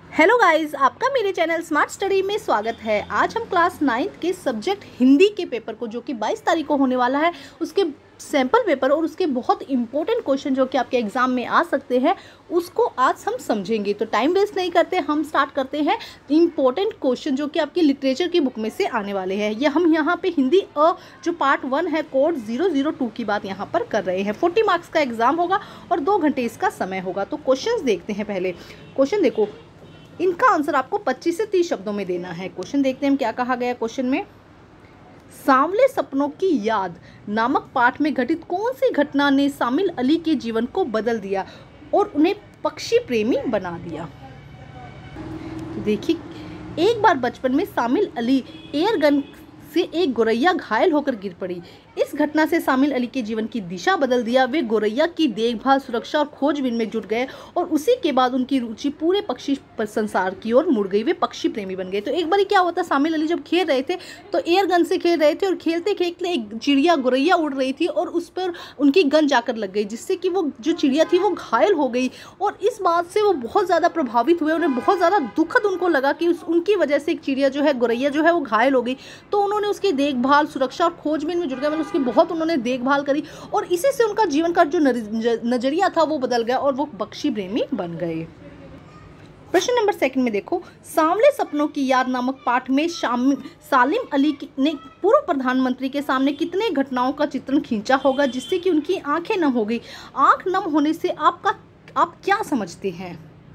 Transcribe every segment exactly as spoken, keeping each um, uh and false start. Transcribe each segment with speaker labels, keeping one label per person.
Speaker 1: Hello guys, आपका मेरे channel smart study में स्वागत है। आज हम क्लास नाइन्थ के सब्जेक्ट हिंदी के पेपर को, जो कि बाईस तारीख को होने वाला है, उसके सैम्पल पेपर और उसके बहुत इंपॉर्टेंट क्वेश्चन जो कि आपके एग्जाम में आ सकते हैं, उसको आज हम समझेंगे। तो टाइम वेस्ट नहीं करते, हम स्टार्ट करते हैं इंपॉर्टेंट क्वेश्चन जो कि आपकी लिटरेचर की बुक में से आने वाले हैं। ये हम यहाँ पे हिंदी अ जो पार्ट वन है, कोड ज़ीरो ज़ीरो टू की बात यहाँ पर कर रहे हैं। फोर्टी मार्क्स का एग्जाम होगा और दो घंटे इसका समय होगा। तो क्वेश्चन देखते हैं। पहले क्वेश्चन देखो, इनका आंसर आपको पच्चीस से तीस शब्दों में देना है। क्वेश्चन देखते हैं क्या कहा गया क्वेश्चन में। सांवले सपनों की याद नामक पाठ में घटित कौन सी घटना ने शामिल अली के जीवन को बदल दिया और उन्हें पक्षी प्रेमी बना दिया। तो देखिए, एक बार बचपन में शामिल अली एयरगन से एक गोरैया घायल होकर गिर पड़ी। इस घटना से शामिल अली के जीवन की दिशा बदल दिया। वे गोरैया की देखभाल, सुरक्षा और खोजबीन में जुट गए और उसी के बाद उनकी रुचि पूरे पक्षी संसार की ओर मुड़ गई। वे पक्षी प्रेमी बन गए। तो एक बार क्या होता, शामिल अली जब खेल रहे थे तो एयर गन से खेल रहे थे और खेलते खेलते एक चिड़िया गोरैया उड़ रही थी और उस पर उनकी गन जाकर लग गई, जिससे कि वो जो चिड़िया थी वो घायल हो गई। और इस बात से वो बहुत ज़्यादा प्रभावित हुए। उन्हें बहुत ज़्यादा दुखद उनको लगा कि उस उनकी वजह से एक चिड़िया जो है, गोरैया जो है, वो घायल हो गई। तो उन्होंने उसकी देखभाल, सुरक्षा और खोजबीन में जुट गए। मतलब उसकी बहुत उन्होंने देखभाल करी और इसी से उनका जीवन का जो नजरिया था वो बदल गया और वो पक्षी प्रेमी बन गए। प्रश्न नंबर सेकंड में देखो, सांवले सपनों की याद नामक पाठ में सालिम अली ने पूर्व प्रधानमंत्री के सामने कितने घटनाओं का चित्रण खींचा होगा जिससे कि उनकी आंखें नम हो गई। आंख नम होने से आपका आप क्या समझते हैं?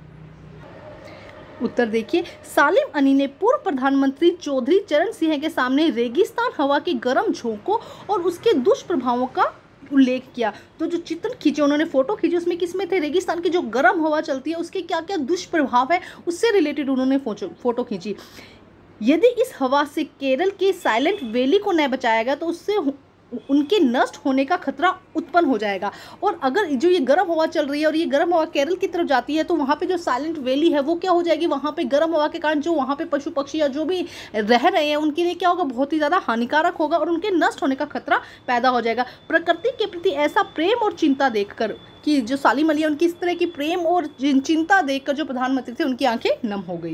Speaker 1: उत्तर देखिए, सालिम अली ने पूर्व प्रधानमंत्री चौधरी चरण सिंह के सामने रेगिस्तान हवा के गर्म झोंकों और उसके दुष्प्रभावों का उल्लेख किया। तो जो चित्र खींचे, उन्होंने फोटो खींची, उसमें किसमें थे? रेगिस्तान की जो गर्म हवा चलती है उसके क्या क्या दुष्प्रभाव है, उससे रिलेटेड उन्होंने फोटो खींची। यदि इस हवा से केरल के साइलेंट वैली को न बचाया गया तो उससे उनके नष्ट होने का खतरा उत्पन्न हो जाएगा। और अगर जो ये गर्म हवा चल रही है और ये गर्म हवा केरल की तरफ जाती है तो वहाँ पे जो साइलेंट वैली है वो क्या हो जाएगी, वहाँ पे गर्म हवा के कारण जो वहाँ पे पशु पक्षी या जो भी रह रहे हैं उनके लिए क्या होगा, बहुत ही ज़्यादा हानिकारक होगा और उनके नष्ट होने का खतरा पैदा हो जाएगा। प्रकृति के प्रति ऐसा प्रेम और चिंता देखकर कि जो सालिम अली है, उनकी इस तरह की प्रेम और चिंता देखकर जो प्रधानमंत्री थे उनकी आंखें नम हो गई।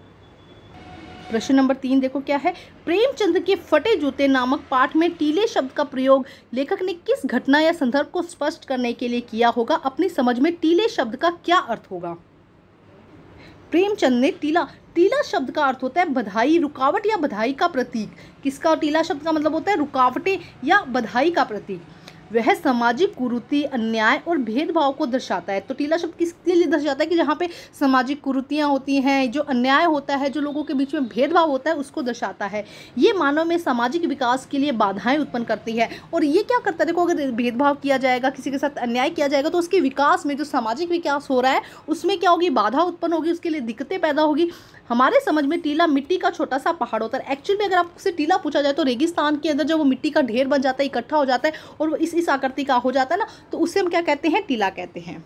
Speaker 1: प्रश्न नंबर तीन देखो क्या है। प्रेमचंद के फटे जूते नामक पाठ में टीले शब्द का प्रयोग लेखक ने किस घटना या संदर्भ को स्पष्ट करने के लिए किया होगा? अपनी समझ में टीले शब्द का क्या अर्थ होगा? प्रेमचंद ने टीला टीला शब्द का अर्थ होता है बधाई, रुकावट या बधाई का प्रतीक। किसका टीला शब्द का मतलब होता है? रुकावटें या बधाई का प्रतीक। वह सामाजिक कुरीति, अन्याय और भेदभाव को दर्शाता है। तो टीला शब्द किसके लिए दर्शाता है? कि जहाँ पे सामाजिक कुरीतियाँ होती हैं, जो अन्याय होता है, जो लोगों के बीच में भेदभाव होता है, उसको दर्शाता है। ये मानव में सामाजिक विकास के लिए बाधाएं उत्पन्न करती है। और ये क्या करता है, देखो, अगर भेदभाव किया जाएगा, किसी के साथ अन्याय किया जाएगा तो उसके विकास में, जो सामाजिक विकास हो रहा है उसमें क्या होगी, बाधा उत्पन्न होगी, उसके लिए दिक्कतें पैदा होगी। हमारे समझ में टीला मिट्टी का छोटा सा पहाड़ होता है। एक्चुअली में अगर आपसे टीला पूछा जाए तो रेगिस्तान के अंदर जब वो मिट्टी का ढेर बन जाता है, इकट्ठा हो जाता है और वो इस इस आकृति का हो जाता है ना, तो उससे हम क्या कहते हैं? टीला कहते हैं।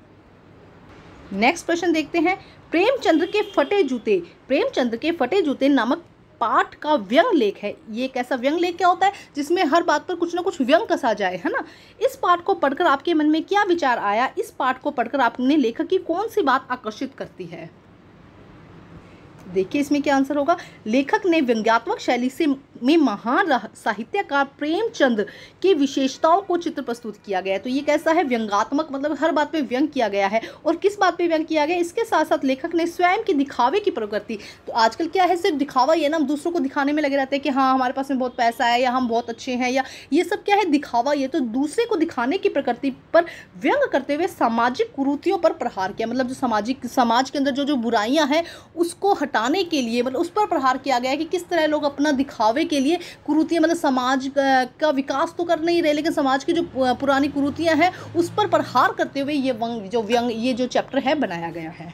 Speaker 1: नेक्स्ट प्रश्न देखते हैं। प्रेमचंद्र के फटे जूते प्रेमचंद्र के फटे जूते नामक पाठ का व्यंग लेख है। ये एक ऐसा व्यंग लेख क्या होता है जिसमें हर बात पर कुछ ना कुछ व्यंग कसा जाए, है ना। इस पाठ को पढ़कर आपके मन में क्या विचार आया? इस पाठ को पढ़कर आपने लेखक की कौन सी बात आकर्षित करती है? देखिए इसमें क्या आंसर होगा। लेखक ने व्यंग्यात्मक शैली से में महान साहित्यकार प्रेमचंद की विशेषताओं को चित्र प्रस्तुत किया गया है। तो ये कैसा है? व्यंग्यात्मक, मतलब हर बात पे व्यंग किया गया है। और किस बात पे व्यंग किया गया? इसके साथ साथ लेखक ने स्वयं की दिखावे की प्रवृत्ति। तो आजकल क्या है, सिर्फ दिखावा ये ना, हम दूसरों को दिखाने में लगे रहते हैं कि हाँ हमारे पास में बहुत पैसा है या हम बहुत अच्छे हैं, या ये सब क्या है, दिखावा। ये तो दूसरे को दिखाने की प्रकृति पर व्यंग करते हुए सामाजिक कुरीतियों पर प्रहार किया। मतलब जो सामाजिक समाज के अंदर जो जो बुराइयां हैं उसको हटाने के लिए, मतलब उस पर प्रहार किया गया है कि किस तरह लोग अपना दिखावे के लिए कुरीतियां, मतलब समाज का विकास तो कर नहीं रहे लेकिन समाज की जो पुरानी कुरीतियां हैं उस पर प्रहार करते हुए ये व्यंग जो व्यंग ये जो चैप्टर है बनाया गया है।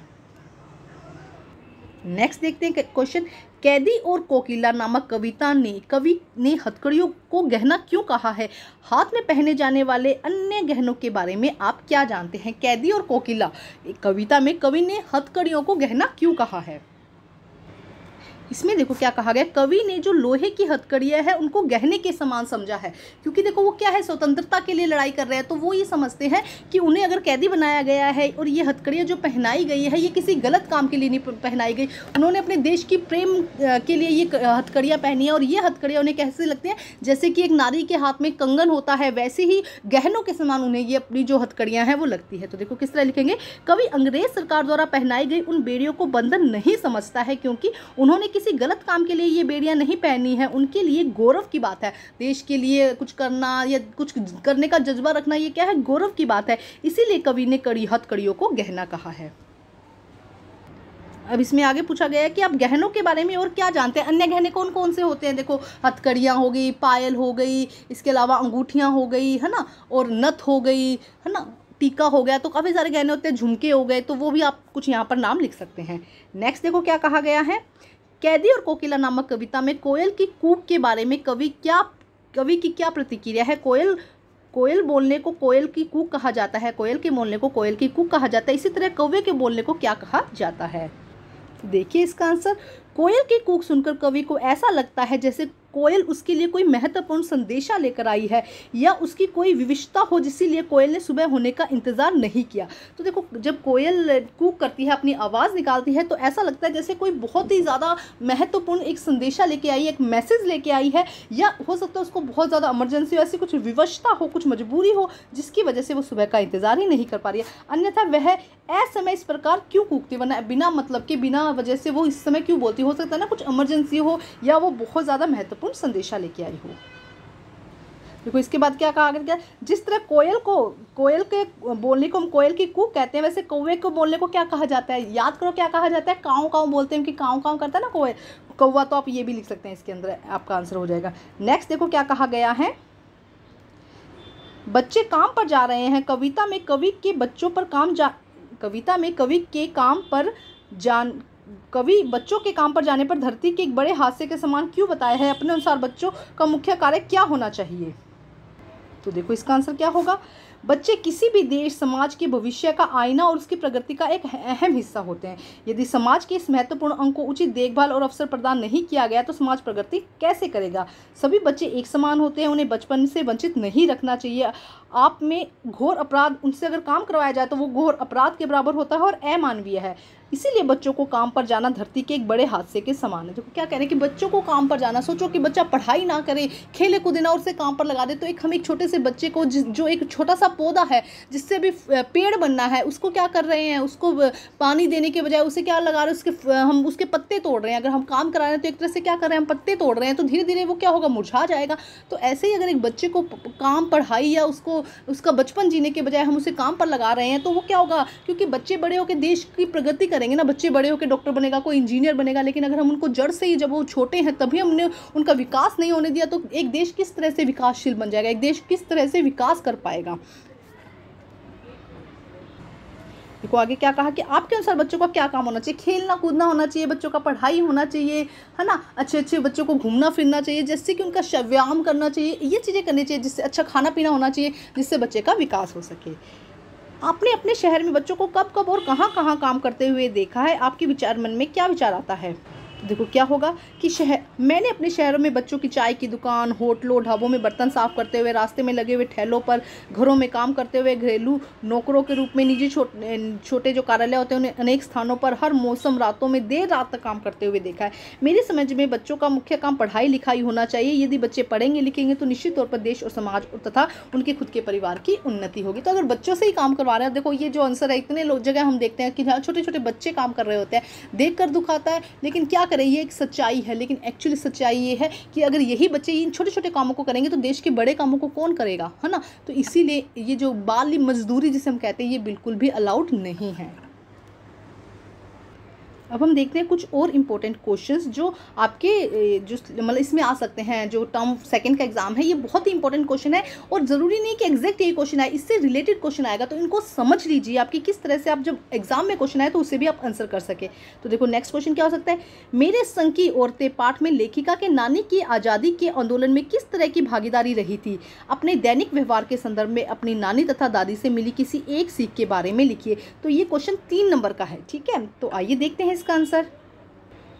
Speaker 1: नेक्स्ट देखते हैं क्वेश्चन। कैदी और कोकिला नामक कविता ने कवि ने हथकड़ियों को गहना क्यों कहा है? हाथ में पहने जाने वाले अन्य गहनों के बारे में आप क्या जानते हैं? कैदी और कोकिला कविता में कवि ने हथकड़ियों को गहना क्यों कहा है? इसमें देखो क्या कहा गया, कवि ने जो लोहे की हथकड़ियाँ है उनको गहने के समान समझा है, क्योंकि देखो वो क्या है, स्वतंत्रता के लिए लड़ाई कर रहे हैं, तो वो ये समझते हैं कि उन्हें अगर कैदी बनाया गया है और ये हथकड़ियाँ जो पहनाई गई है ये किसी गलत काम के लिए नहीं पहनाई गई, उन्होंने अपने देश की प्रेम के लिए ये हथकड़ियाँ पहनी है, और ये हथकड़ियाँ उन्हें कैसे लगती हैं, जैसे कि एक नारी के हाथ में कंगन होता है वैसे ही गहनों के समान उन्हें ये अपनी जो हथकड़ियाँ हैं वो लगती है। तो देखो किस तरह लिखेंगे, कवि अंग्रेज सरकार द्वारा पहनाई गई उन बेड़ियों को बंधन नहीं समझता है, क्योंकि उन्होंने किसी गलत काम के लिए ये बेड़ियां नहीं पहनी है, उनके लिए गौरव की बात है, देश के लिए कुछ करना या कुछ करने का जज्बा रखना ये क्या है, गौरव की बात है, इसीलिए कवि ने कड़ी हथकड़ियों को गहना कहा है। अब इसमें आगे पूछा गया है कि आप गहनों के बारे में और क्या जानते हैं, अन्य गहने कौन कौन से होते हैं, देखो हथकड़ियाँ हो गई, पायल हो गई, इसके अलावा अंगूठियाँ हो गई है ना, और नथ हो गई है ना, टीका हो गया, तो काफ़ी सारे गहने होते हैं, झुमके हो गए, तो वो भी आप कुछ यहाँ पर नाम लिख सकते हैं। नेक्स्ट देखो क्या कहा गया है, कैदी और कोकिला नामक कविता में कोयल की कूक के बारे में कवि क्या कवि की क्या प्रतिक्रिया है। कोयल कोयल बोलने को कोयल की कूक कहा जाता है, कोयल के बोलने को कोयल की कूक कहा जाता है, इसी तरह कौवे के बोलने को क्या कहा जाता है। देखिए इसका आंसर, कोयल की कूक सुनकर कवि को ऐसा लगता है जैसे कोयल उसके लिए कोई महत्वपूर्ण संदेशा लेकर आई है या उसकी कोई विविधता हो, जिसलिए कोयल ने सुबह होने का इंतजार नहीं किया। तो देखो जब कोयल कूक करती है, अपनी आवाज़ निकालती है, तो ऐसा लगता है जैसे कोई बहुत ही ज़्यादा महत्वपूर्ण एक संदेशा लेके आई है, एक मैसेज लेके आई है, या हो सकता है उसको बहुत ज़्यादा इमरजेंसी हो, ऐसी कुछ विवशता हो, कुछ मजबूरी हो, जिसकी वजह से वो सुबह का इंतजार ही नहीं कर पा रही है, अन्यथा वह असमय इस प्रकार क्यों कूकती, वरना बिना मतलब के बिना वजह से वो इस समय क्यों बोलती, हो सकता है ना कुछ इमरजेंसी हो या वो बहुत ज़्यादा महत्वपूर्ण संदेशा लेके आई हो। देखो इसके बाद क्या कहा गया, जिस तरह कोयल को कोयल के बोलने को हम कोयल की कूक कहते हैं, वैसे कौवे को बोलने को क्या कहा जाता है, याद करो क्या कहा जाता है, काऊ काऊ बोलते हैं कि काऊ काऊ करता है ना कोयल कौवा, तो आप ये भी लिख सकते हैं, इसके अंदर आपका आंसर हो जाएगा। नेक्स्ट देखो क्या कहा गया है, बच्चे काम पर जा रहे हैं, कविता में कवि के बच्चों पर काम जा कविता में कवि के काम पर जान कवि बच्चों के काम पर जाने पर धरती के एक बड़े हादसे के समान क्यों बताया है, अपने अनुसार बच्चों का मुख्य कार्य क्या होना चाहिए। तो देखो इसका आंसर क्या होगा, बच्चे किसी भी देश समाज के भविष्य का आईना और उसकी प्रगति का एक अहम हिस्सा होते हैं। यदि समाज के इस महत्वपूर्ण अंग को उचित देखभाल और अवसर प्रदान नहीं किया गया तो समाज प्रगति कैसे करेगा। सभी बच्चे एक समान होते हैं, उन्हें बचपन से वंचित नहीं रखना चाहिए। आप में घोर अपराध उनसे अगर काम करवाया जाए तो वो घोर अपराध के बराबर होता है और अमानवीय है। इसीलिए बच्चों को काम पर जाना धरती के एक बड़े हादसे के समान है। देखो क्या कह रहे हैं कि बच्चों को काम पर जाना, सोचो कि बच्चा पढ़ाई ना करे, खेले कूदे ना और उसे काम पर लगा दे, तो एक हम एक छोटे से बच्चे को जो एक छोटा सा पौधा है जिससे भी पेड़ बनना है, उसको क्या कर रहे हैं, उसको पानी देने के बजाय उसे क्या लगा रहे हैं, उसके हम उसके पत्ते तोड़ रहे हैं। अगर हम काम करा रहे हैं तो एक तरह से क्या कर रहे हैं, हम पत्ते तोड़ रहे हैं, तो धीरे धीरे वो क्या होगा, मुरझा जाएगा। तो ऐसे ही अगर एक बच्चे को काम पढ़ाई या उसको उसका बचपन जीने के बजाय हम उसे काम पर लगा रहे हैं तो वो क्या होगा, क्योंकि बच्चे बड़े होकर देश की प्रगति करेंगे ना, बच्चे बड़े होकर डॉक्टर बनेगा, कोई इंजीनियर बनेगा, लेकिन अगर हम उनको जड़ से ही जब वो छोटे हैं तभी हमने उनका विकास नहीं होने दिया तो एक देश किस तरह से विकासशील बन जाएगा, एक देश किस तरह से विकास कर पाएगा। देखो आगे क्या कहा कि आपके अनुसार बच्चों का क्या काम होना चाहिए, खेलना कूदना होना चाहिए, बच्चों का पढ़ाई होना चाहिए, है ना, अच्छे अच्छे बच्चों को घूमना फिरना चाहिए, जिससे कि उनका व्यायाम करना चाहिए, ये चीज़ें करनी चाहिए, जिससे अच्छा खाना पीना होना चाहिए, जिससे बच्चे का विकास हो सके। आपने अपने शहर में बच्चों को कब कब और कहाँ कहाँ काम करते हुए देखा है, आपके विचार मन में क्या विचार आता है। तो देखो क्या होगा कि शहर मैंने अपने शहरों में बच्चों की चाय की दुकान, होटलों, ढाबों में बर्तन साफ करते हुए, रास्ते में लगे हुए ठेलों पर, घरों में काम करते हुए, घरेलू नौकरों के रूप में, निजी छोटे छोटे जो कार्यालय होते हैं उन्हें अनेक स्थानों पर हर मौसम रातों में देर रात तक काम करते हुए देखा है। मेरी समझ में बच्चों का मुख्य काम पढ़ाई लिखाई होना चाहिए। यदि बच्चे पढ़ेंगे लिखेंगे तो निश्चित तौर पर देश और समाज तथा उनके खुद के परिवार की उन्नति होगी। तो अगर बच्चों से ही काम करवा रहे हैं, देखो ये जो आंसर है, इतने लोग जगह हम देखते हैं कि जहाँ छोटे छोटे बच्चे काम कर रहे होते हैं, देख कर दुख आता है, लेकिन क्या करें, ये एक सच्चाई है। लेकिन एक्चुअली सच्चाई ये है कि अगर यही बच्चे इन छोटे छोटे कामों को करेंगे तो देश के बड़े कामों को कौन करेगा, है ना। तो इसीलिए ये जो बाल मजदूरी जिसे हम कहते हैं ये बिल्कुल भी अलाउड नहीं है। अब हम देखते हैं कुछ और इम्पोर्टेंट क्वेश्चंस जो आपके जो मतलब इसमें आ सकते हैं। जो टर्म सेकंड का एग्जाम है ये बहुत ही इंपॉर्टेंट क्वेश्चन है और ज़रूरी नहीं कि एग्जैक्ट यही क्वेश्चन आए, इससे रिलेटेड क्वेश्चन आएगा, तो इनको समझ लीजिए आपकी किस तरह से आप जब एग्जाम में क्वेश्चन आए तो उससे भी आप आंसर कर सके। तो देखो नेक्स्ट क्वेश्चन क्या हो सकता है, मेरे संग की औरतें पाठ में लेखिका के नानी की आज़ादी के आंदोलन में किस तरह की भागीदारी रही थी। अपने दैनिक व्यवहार के संदर्भ में अपनी नानी तथा दादी से मिली किसी एक सीख के बारे में लिखिए। तो ये क्वेश्चन तीन नंबर का है, ठीक है। तो आइए देखते हैं इसका आंसर।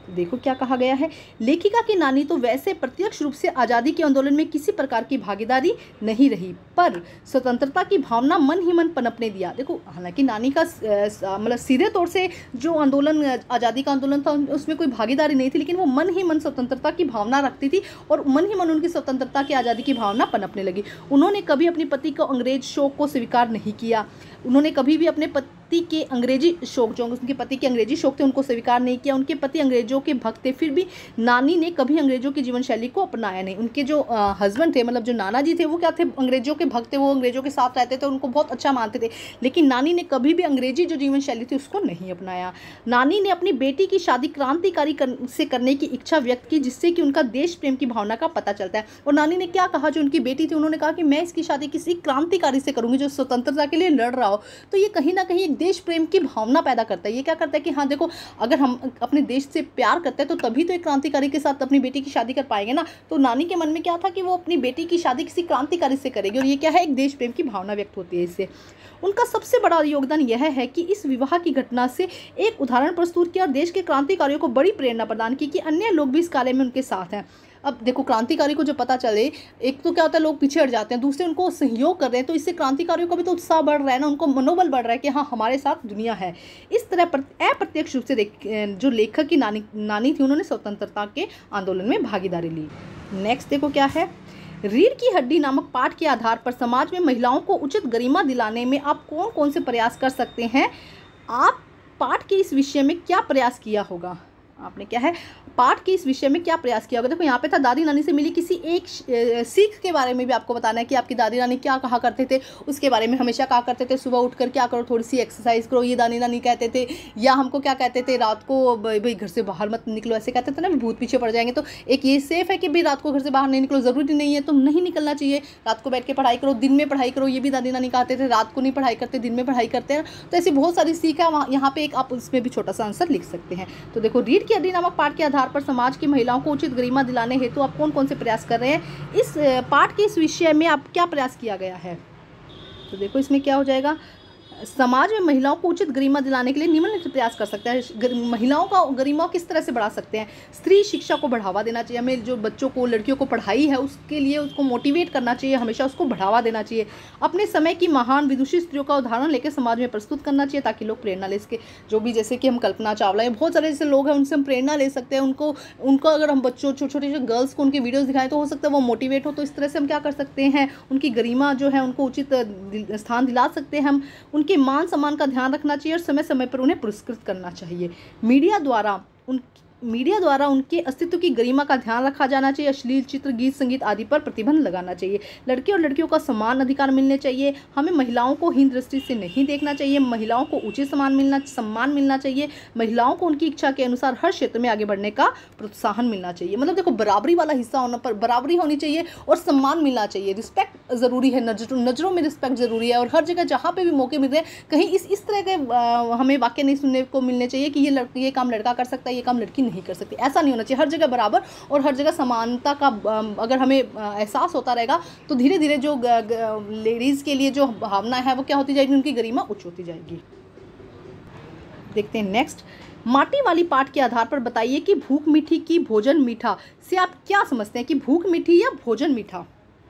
Speaker 1: देखो क्या कहा गया है, लेखिका की नानी तो वैसे प्रत्यक्ष रूप से आज़ादी के आंदोलन में किसी प्रकार की भागीदारी नहीं रही, पर स्वतंत्रता की भावना मन ही मन पनपने दिया। देखो हालांकि नानी का मतलब सीधे तौर से जो आंदोलन आज़ादी का आंदोलन था उसमें कोई भागीदारी नहीं थी, लेकिन वो मन ही मन स्वतंत्रता की भावना रखती थी और मन ही मन उनकी स्वतंत्रता की आज़ादी की भावना पनपने लगी। उन्होंने कभी अपने पति को अंग्रेज शौक को स्वीकार नहीं किया, उन्होंने कभी भी अपने पति के अंग्रेजी शौक जो उनके पति के अंग्रेजी शौक थे उनको स्वीकार नहीं किया। उनके पति अंग्रेजों के भक्त थे, फिर भी नानी ने कभी अंग्रेजों की जीवन शैली को अपनाया नहीं। उनके जो हस्बैंड थे मतलब जो नाना जी थे वो क्या थे, अंग्रेजों के भक्त थे, वो अंग्रेजों के साथ रहते थे, उनको बहुत अच्छा मानते थे, लेकिन नानी ने कभी भी अंग्रेजी जो जीवन शैली थी उसको नहीं अपनाया। नानी ने अपनी बेटी की शादी क्रांतिकारी कर, से करने की इच्छा व्यक्त की, जिससे कि उनका देश प्रेम की भावना का पता चलता है। और नानी ने क्या कहा, जो उनकी बेटी थी उन्होंने कहा कि मैं इसकी शादी किसी क्रांतिकारी से करूँगी जो स्वतंत्रता के लिए लड़ रहा हो। तो ये कहीं ना कहीं एक देश प्रेम की भावना पैदा करता है। ये क्या करता है कि हाँ देखो, अगर हम अपने देश से प्यार करते हैं तो तभी तो एक क्रांतिकारी के साथ अपनी बेटी की शादी कर पाएंगे ना। तो नानी के मन में क्या था कि वो अपनी बेटी की शादी किसी क्रांतिकारी से करेगी, और ये क्या है, एक देश प्रेम की भावना व्यक्त होती है इससे। उनका सबसे बड़ा योगदान यह है कि इस विवाह की घटना से एक उदाहरण प्रस्तुत किया और देश के क्रांतिकारियों को बड़ी प्रेरणा प्रदान की कि अन्य लोग भी इस कार्य में उनके साथ हैं। अब देखो क्रांतिकारी को जब पता चले, एक तो क्या होता है लोग पीछे हट जाते हैं, दूसरे उनको सहयोग कर रहे हैं, तो इससे क्रांतिकारियों का भी तो उत्साह बढ़ रहा है ना, उनको मनोबल बढ़ रहा है कि हाँ हमारे साथ दुनिया है। इस तरह अप्रत्यक्ष रूप से जो लेखक की नानी नानी थी उन्होंने स्वतंत्रता के आंदोलन में भागीदारी ली। नेक्स्ट देखो क्या है, रीढ़ की हड्डी नामक पाठ के आधार पर समाज में महिलाओं को उचित गरिमा दिलाने में आप कौन कौन से प्रयास कर सकते हैं। आप पाठ के इस विषय में क्या प्रयास किया होगा, आपने क्या है पाठ के इस विषय में क्या प्रयास किया होगा। देखो यहाँ पे था दादी नानी से मिली किसी एक सीख के बारे में भी आपको बताना है कि आपकी दादी नानी क्या कहा करते थे, उसके बारे में हमेशा कहा करते थे सुबह उठकर क्या करो, थोड़ी सी एक्सरसाइज करो, ये दादी नानी कहते थे। या हमको क्या कहते थे, रात को भाई घर से बाहर मत निकलो, ऐसे कहते थे ना, भूत पीछे पड़ जाएंगे। तो एक ये सेफ है कि भाई रात को घर से बाहर नहीं निकलो, ज़रूरी नहीं है तो नहीं निकलना चाहिए, रात को बैठ के पढ़ाई करो, दिन में पढ़ाई करो, ये भी दादी नानी कहते थे। रात को नहीं पढ़ाई करते, दिन में पढ़ाई करते हैं। तो ऐसी बहुत सारी सीख है, वहाँ यहाँ पे एक आप उसमें भी छोटा सा आंसर लिख सकते हैं। तो देखो रीढ़ की हड्डी नामक पाठ के आधार पर समाज की महिलाओं को उचित गरिमा दिलाने हेतु आप कौन कौन से प्रयास कर रहे हैं। इस पाठ के इस विषय में आप क्या प्रयास किया गया है। तो देखो इसमें क्या हो जाएगा, समाज में महिलाओं को उचित गरिमा दिलाने के लिए निम्नलिखित प्रयास कर सकते हैं। महिलाओं का गरिमा किस तरह से बढ़ा सकते हैं। स्त्री शिक्षा को बढ़ावा देना चाहिए, हमें जो बच्चों को लड़कियों को पढ़ाई है उसके लिए उसको मोटिवेट करना चाहिए, हमेशा उसको बढ़ावा देना चाहिए। अपने समय की महान विदुषी स्त्रियों का उदाहरण लेकर समाज में प्रस्तुत करना चाहिए ताकि लोग प्रेरणा ले सके। जो भी जैसे कि हम कल्पना चावला है, बहुत सारे ऐसे लोग हैं उनसे हम प्रेरणा ले सकते हैं। उनको उनको अगर हम बच्चों छोटे छोटे गर्ल्स को उनकी वीडियोज़ दिखाएं तो हो सकता है वो मोटिवेट हो। तो इस तरह से हम क्या कर सकते हैं, उनकी गरिमा जो है उनको उचित स्थान दिला सकते हैं। हम उनके मान सम्मान का ध्यान रखना चाहिए और समय समय पर उन्हें पुरस्कृत करना चाहिए। मीडिया द्वारा उन मीडिया द्वारा उनके अस्तित्व की गरिमा का ध्यान रखा जाना चाहिए। अश्लील चित्र, गीत, संगीत आदि पर प्रतिबंध लगाना चाहिए। लड़के और लड़कियों का समान अधिकार मिलने चाहिए। हमें महिलाओं को हीन दृष्टि से नहीं देखना चाहिए। महिलाओं को उचित सम्मान मिलना सम्मान मिलना चाहिए। महिलाओं को उनकी इच्छा के अनुसार हर क्षेत्र में आगे बढ़ने का प्रोत्साहन मिलना चाहिए। मतलब देखो बराबरी वाला हिस्सा होना पर बराबरी होनी चाहिए और सम्मान मिलना चाहिए। रिस्पेक्ट ज़रूरी है, नजरों नज़रों में रिस्पेक्ट ज़रूरी है। और हर जगह जहाँ पर भी मौके मिल रहे हैं कहीं इस इस तरह के आ, हमें वाक्य नहीं सुनने को मिलने चाहिए कि ये लड़की ये काम लड़का कर सकता है, ये काम लड़की नहीं कर सकती। ऐसा नहीं होना चाहिए। हर जगह बराबर और हर जगह समानता का अगर हमें एहसास होता रहेगा तो धीरे धीरे जो लेडीज़ के लिए जो भावना है वो क्या होती जाएगी, उनकी गरिमा उच्च होती जाएगी। देखते हैं नेक्स्ट, माटी वाली पाठ के आधार पर बताइए कि भूख मीठी की भोजन मीठा से आप क्या समझते हैं कि भूख मीठी या भोजन मीठा।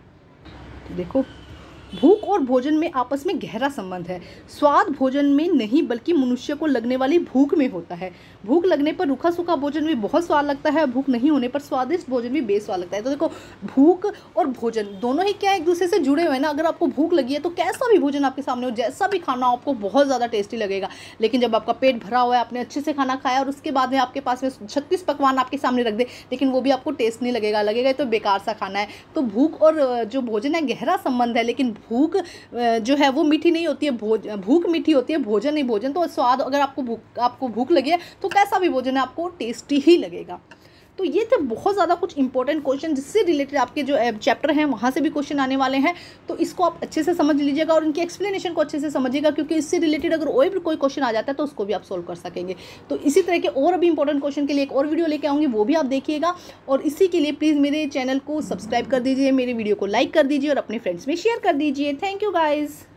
Speaker 1: देखो भूख और भोजन में आपस में गहरा संबंध है। स्वाद भोजन में नहीं बल्कि मनुष्य को लगने वाली भूख में होता है। भूख लगने पर रूखा सूखा भोजन भी बहुत स्वाद लगता है, भूख नहीं होने पर स्वादिष्ट भोजन भी बेस्वाद लगता है। तो देखो भूख और भोजन दोनों ही क्या एक दूसरे से जुड़े हुए हैं ना। अगर आपको भूख लगी है तो कैसा भी भोजन आपके सामने हो, जैसा भी खाना हो आपको बहुत ज़्यादा टेस्टी लगेगा। लेकिन जब आपका पेट भरा हुआ है, आपने अच्छे से खाना खाया और उसके बाद में आपके पास में छत्तीस पकवान आपके सामने रख दे लेकिन वो भी आपको टेस्ट नहीं लगेगा, लगेगा तो बेकार सा खाना है। तो भूख और जो भोजन है गहरा संबंध है, लेकिन भूख जो है वो मीठी नहीं होती है। भोज भूख मीठी होती है, भोजन नहीं। भोजन तो स्वाद, अगर आपको भूख आपको भूख लगी है तो कैसा भी भोजन है आपको टेस्टी ही लगेगा। तो ये थे बहुत ज़्यादा कुछ इंपॉर्टेंट क्वेश्चन जिससे रिलेटेड आपके जो चैप्टर हैं वहाँ से भी क्वेश्चन आने वाले हैं। तो इसको आप अच्छे से समझ लीजिएगा और इनके एक्सप्लेनेशन को अच्छे से समझिएगा, क्योंकि इससे रिलेटेड अगर और भी कोई क्वेश्चन आ जाता है तो उसको भी आप सोल्व कर सकेंगे। तो इसी तरह के और भी इंपॉर्टेंट क्वेश्चन के लिए एक और वीडियो लेके आऊँगी, वो भी आप देखिएगा। और इसी के लिए प्लीज़ मेरे चैनल को सब्सक्राइब कर दीजिए, मेरे वीडियो को लाइक कर दीजिए और अपने फ्रेंड्स में शेयर कर दीजिए। Thank you guys.